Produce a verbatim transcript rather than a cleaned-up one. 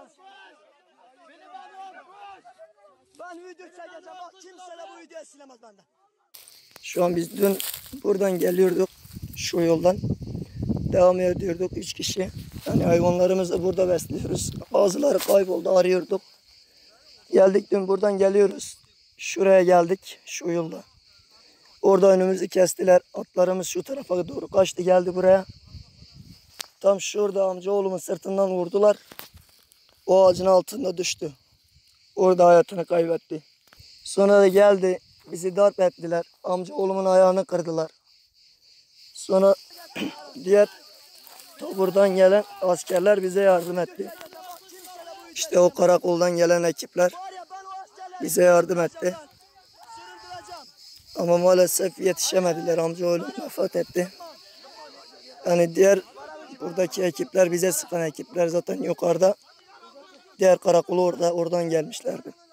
Ben video çekeceğim. Bak kimse de bu videoyu silemez benden. Şu an biz dün buradan geliyorduk. Şu yoldan. Devam ediyorduk üç kişi. Yani hayvanlarımızı burada besliyoruz. Bazıları kayboldu, arıyorduk. Geldik dün buradan geliyoruz. Şuraya geldik. Şu yolda. Orada önümüzü kestiler. Atlarımız şu tarafa doğru kaçtı, geldi buraya. Tam şurada amcaoğlumun sırtından vurdular. O ağacın altında düştü. Orada hayatını kaybetti. Sonra da geldi. Bizi darp ettiler. Amcaoğlumun ayağını kırdılar. Sonra diğer taburdan gelen askerler bize yardım etti. İşte o karakoldan gelen ekipler bize yardım etti. Ama maalesef yetişemediler. Amcaoğlum vefat etti. Yani diğer buradaki ekipler, bize sıkan ekipler zaten yukarıda. Diğer karakolu orada, oradan gelmişlerdi.